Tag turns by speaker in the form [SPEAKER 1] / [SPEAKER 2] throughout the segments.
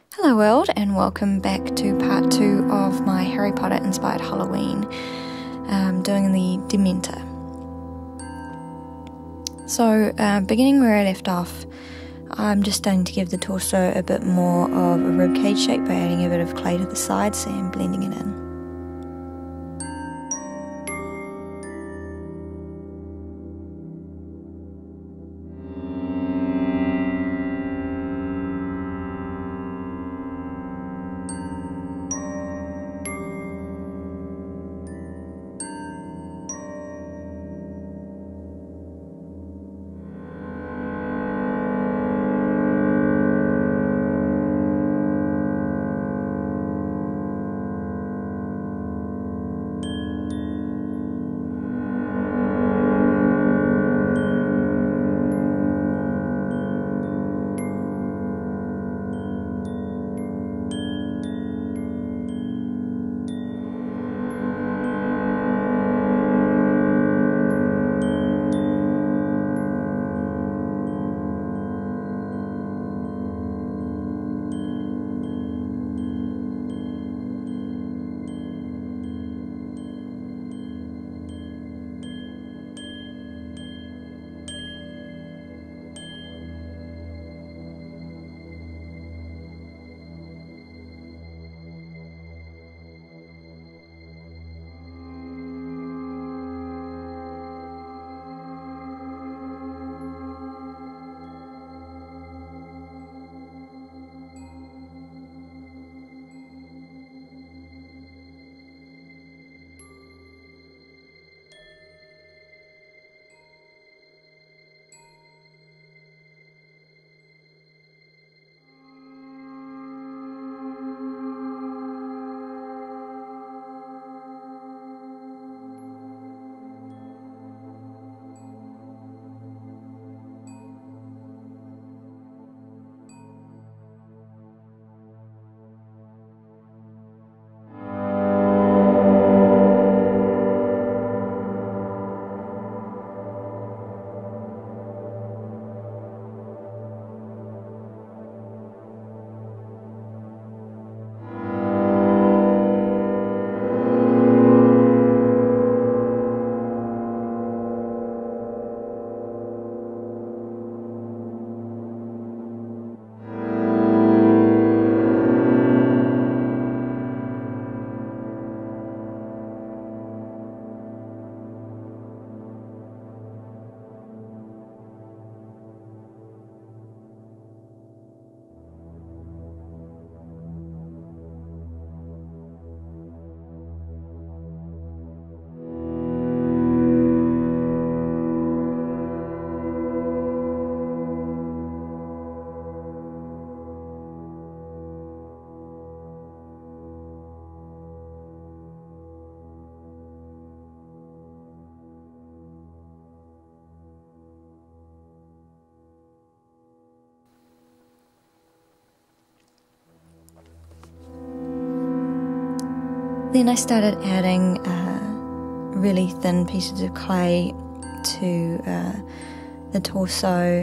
[SPEAKER 1] Hello world, and welcome back to part 2 of my Harry Potter inspired Halloween, doing the Dementor. So beginning where I left off, I'm just starting to give the torso a bit more of a ribcage shape by adding a bit of clay to the sides and blending it in. Then I started adding really thin pieces of clay to the torso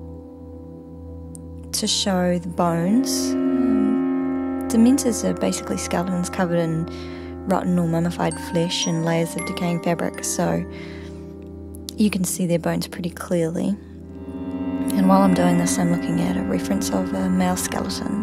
[SPEAKER 1] to show the bones. Dementors are basically skeletons covered in rotten or mummified flesh and layers of decaying fabric, so you can see their bones pretty clearly. And while I'm doing this, I'm looking at a reference of a male skeleton.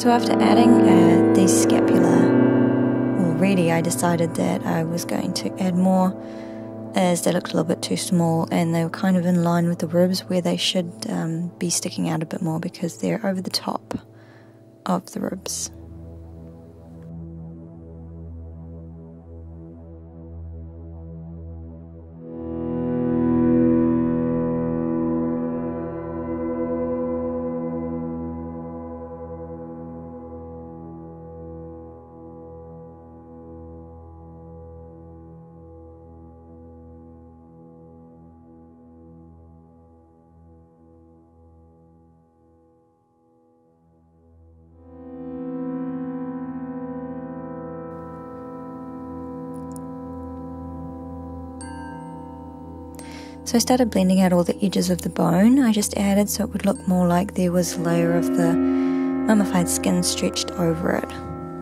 [SPEAKER 1] So after adding the scapula, already I decided that I was going to add more, as they looked a little bit too small and they were kind of in line with the ribs where they should be sticking out a bit more because they're over the top of the ribs. So I started blending out all the edges of the bone. I just added so it would look more like there was a layer of the mummified skin stretched over it.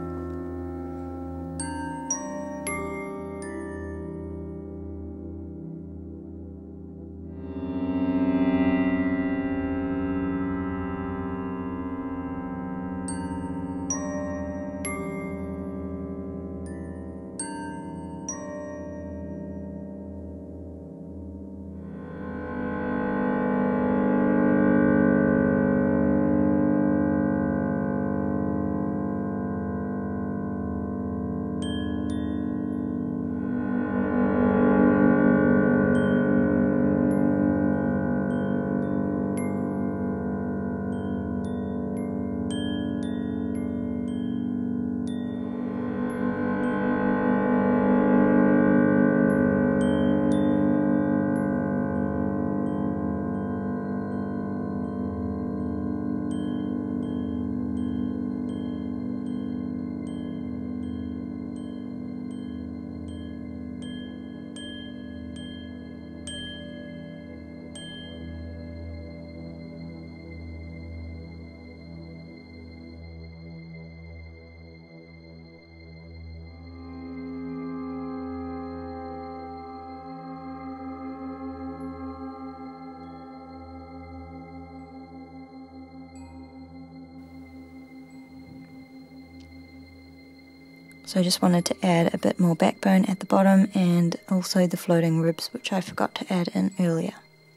[SPEAKER 1] So I just wanted to add a bit more backbone at the bottom and also the floating ribs, which I forgot to add in earlier.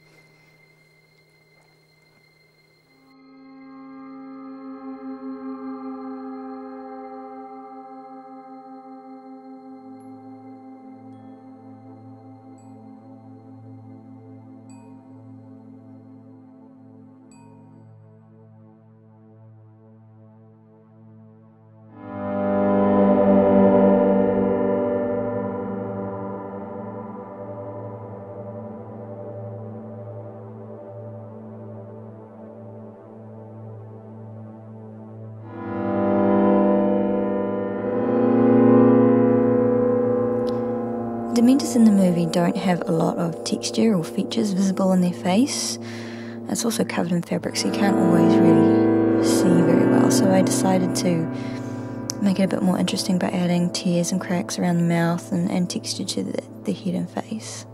[SPEAKER 1] Dementors in the movie don't have a lot of texture or features visible in their face. It's also covered in fabric, so you can't always really see very well. So I decided to make it a bit more interesting by adding tears and cracks around the mouth and texture to the head and face.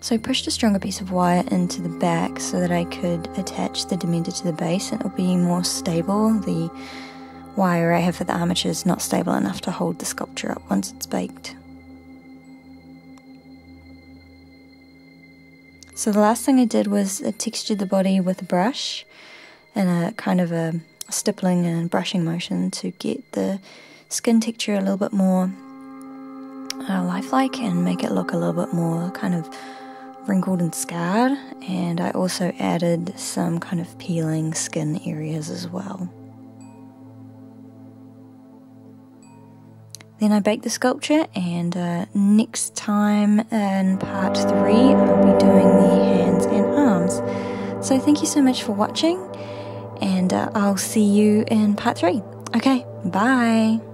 [SPEAKER 1] So I pushed a stronger piece of wire into the back so that I could attach the Dementer to the base and it'll be more stable. The wire I have for the armature is not stable enough to hold the sculpture up once it's baked. So the last thing I did was I textured the body with a brush and a kind of a stippling and brushing motion to get the skin texture a little bit more lifelike and make it look a little bit more kind of wrinkled and scarred. And I also added some kind of peeling skin areas as well. Then I baked the sculpture, and next time in part 3 I'll be doing the hands and arms. So thank you so much for watching, and I'll see you in part 3. Okay, bye!